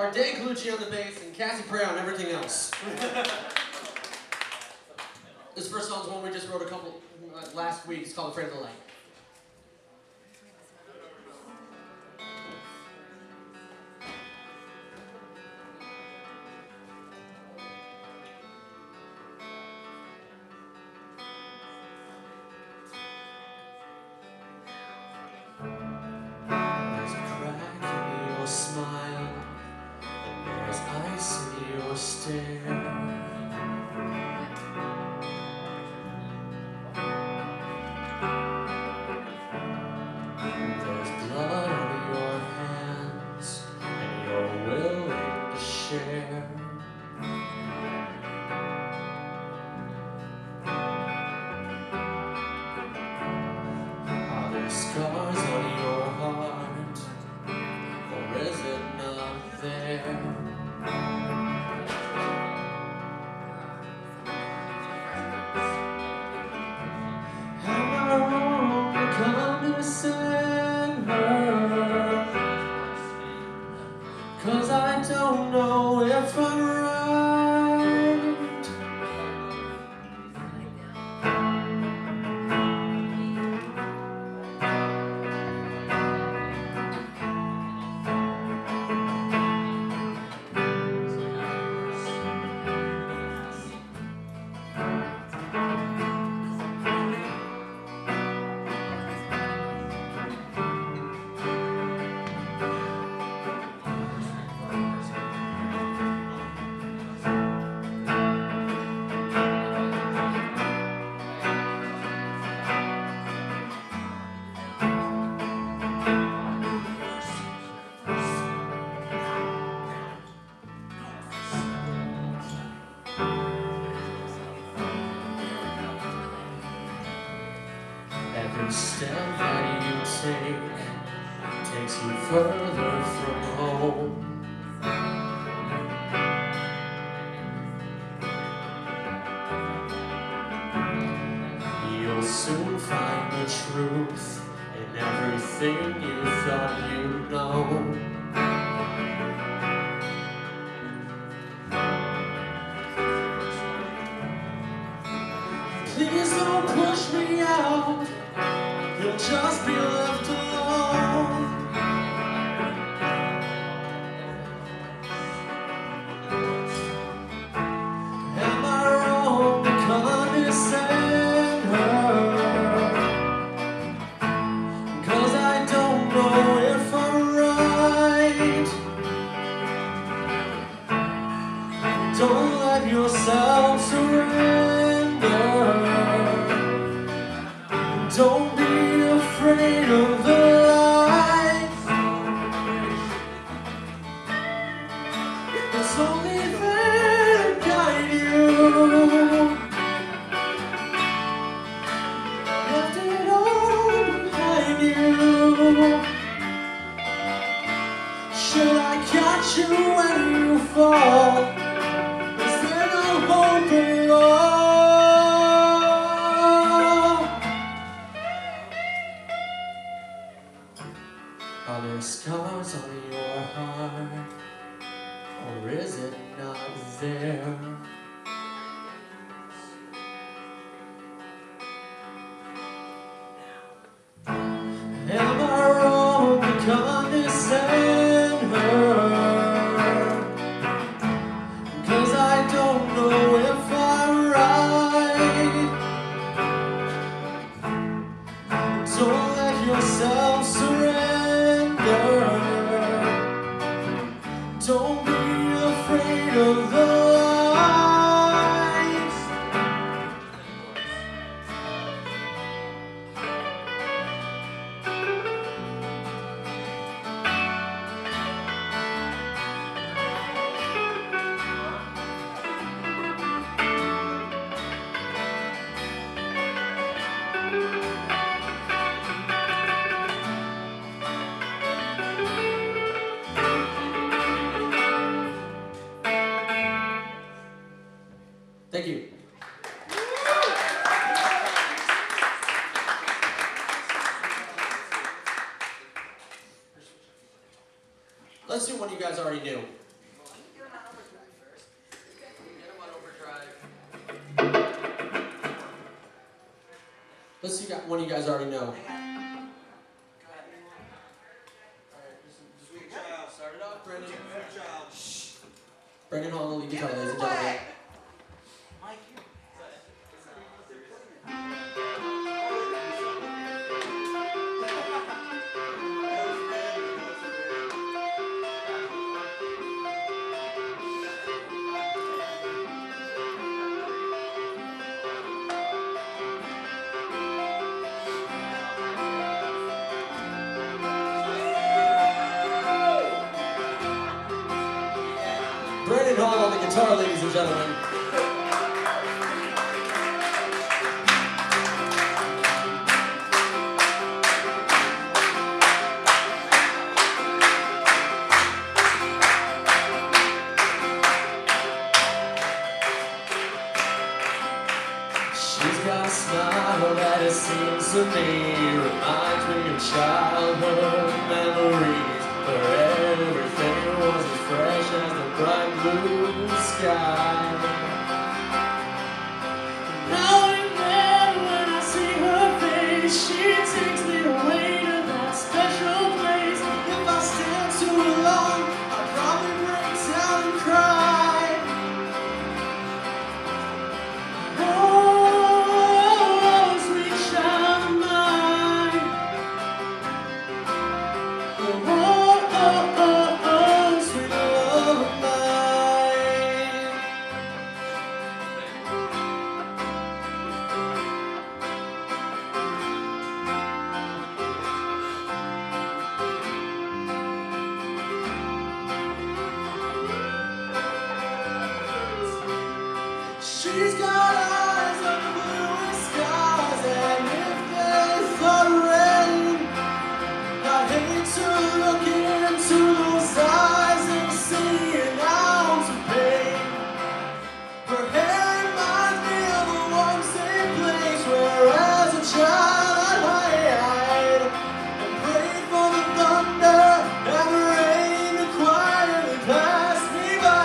guitar, Dan Colucci on the bass, and Cassie Prey on everything else. This first song's one we just wrote a couple last week. It's called Afraid of the Light. There's a crack in your smile, and there's ice in your stare. There's blood on your hands, and you're willing to share. Are there scars on your heart, or is it not there? Am I wrong to condescend her? 'Cause I don't know if I'm right. Every step that you take takes you further from home. You'll soon find the truth in everything you thought you know. Please don't push me out, you'll just be left alone. Am I wrong to condescend her? 'Cause I don't know if I'm right. Don't let yourself surrender. Don't be afraid of the light. It's only there to guide you. Left it all behind you. Should I catch you when you fall? Is there no hope at all? Are there scars on your heart, or is it not there? Am I wrong to condescend her? 'Cause I don't know if I'm right. Don't let yourself surrender. Don't be afraid of the light. Thank you. Let's do one you guys already knew. Let's see one you guys already know. Sweet child. Start it off, Brendan. Sweet child. Shh. Brendan Hall, lead guitar, ladies and gentlemen. Brendan Hall on the guitar, ladies and gentlemen. She's got a smile that it seems to me reminds me of childhood memories, where everything was as fresh as the bright blue sky. Now and then when I see her face, she takes me away to that special place. If I stand too long, I'll probably break down and cry. She's got eyes like the bluest skies, and if they thought rain, I'd hate to look into those eyes and see an ounce of pain. Her hair reminds me of the one same place where as a child I'd hide and prayed for the thunder and the rain to quietly pass me by.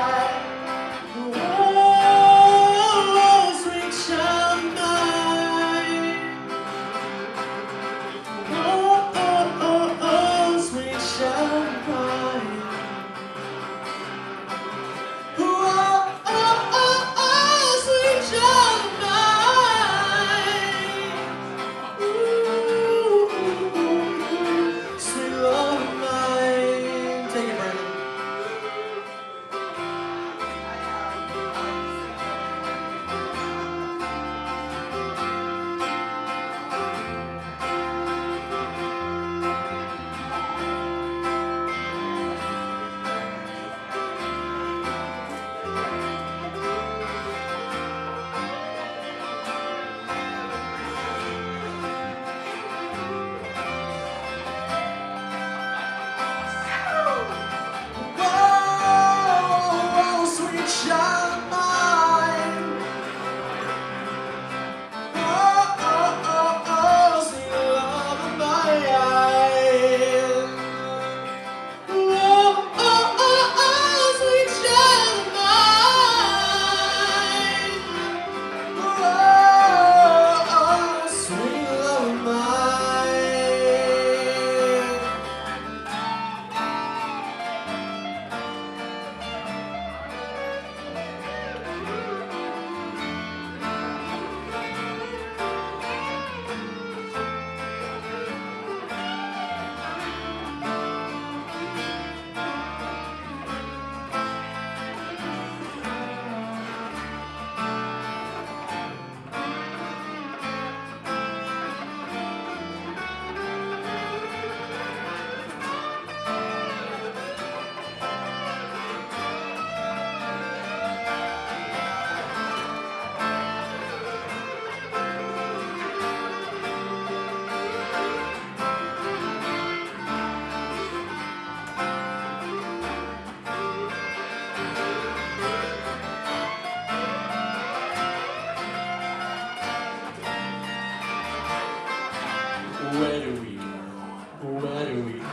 Where do we go? Where do we go?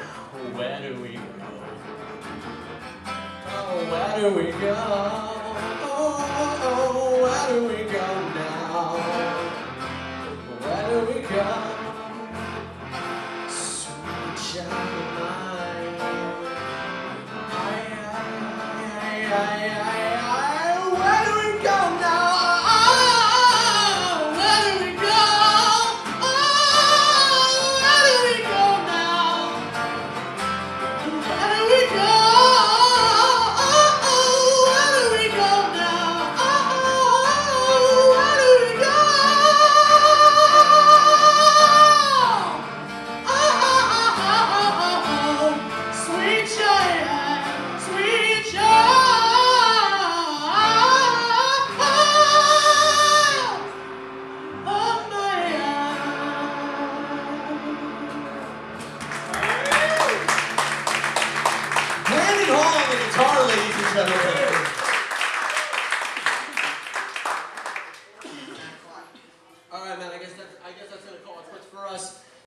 Where do we go? Oh, where do we go? Oh, where do we go now? Hall on the guitar, ladies and gentlemen.